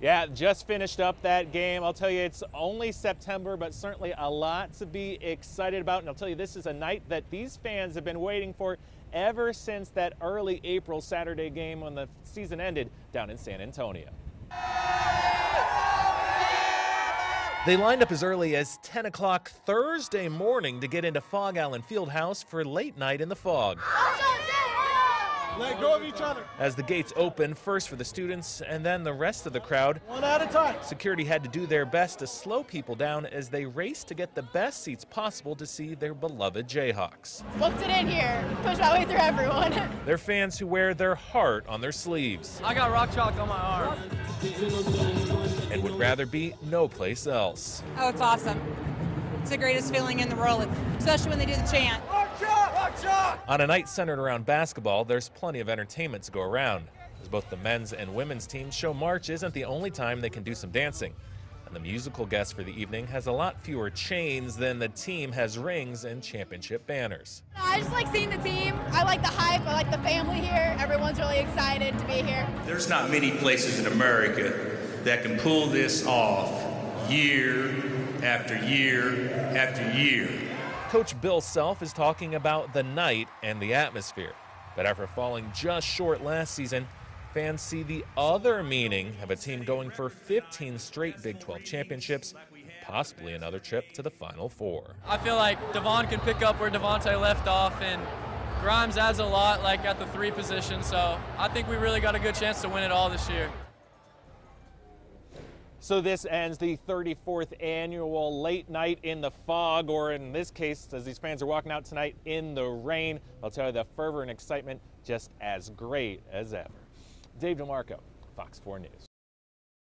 Yeah, just finished up that game. I'll tell you, it's only September, but certainly a lot to be excited about. And I'll tell you, this is a night that these fans have been waiting for ever since that early April Saturday game when the season ended down in San Antonio. They lined up as early as 10 o'clock Thursday morning to get into Phog Allen Fieldhouse for late night in the Phog. Let go of each other. As the gates opened, first for the students and then the rest of the crowd, One at a time. security had to do their best to slow people down as they raced to get the best seats possible to see their beloved Jayhawks. Booked it in here, pushed my way through everyone. They're fans who wear their heart on their sleeves I got rock chalk on my arm. and would rather be no place else. Oh, it's awesome. It's the greatest feeling in the world, especially when they do the chant. On a night centered around basketball, there's plenty of entertainment to go around, as both the men's and women's teams show March isn't the only time they can do some dancing. And the musical guest for the evening has a lot fewer chains than the team has rings and championship banners. I just like seeing the team. I like the hype. I like the family here. Everyone's really excited to be here. There's not many places in America that can pull this off year after year after year. Coach Bill Self is talking about the night and the atmosphere. But after falling just short last season, fans see the other meaning of a team going for 15 straight Big 12 championships, possibly another trip to the Final Four. I feel like Devon can pick up where Devontae left off, and Grimes adds a lot, like at the 3 position. So I think we really got a good chance to win it all this year. So this ends the 34th annual late night in the Phog, or in this case, as these fans are walking out tonight, in the rain. I'll tell you, the fervor and excitement just as great as ever. Dave DeMarco, Fox 4 News.